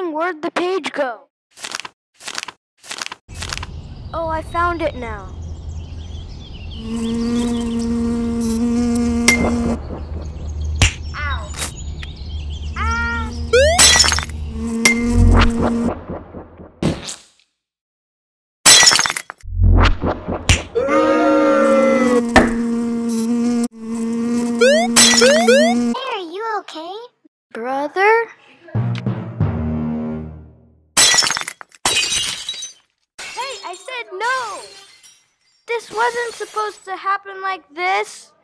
Dang, where'd the page go? Oh, I found it now. Ow. Ah. Hey, are you okay? Brother? Hey, I said no! This wasn't supposed to happen like this.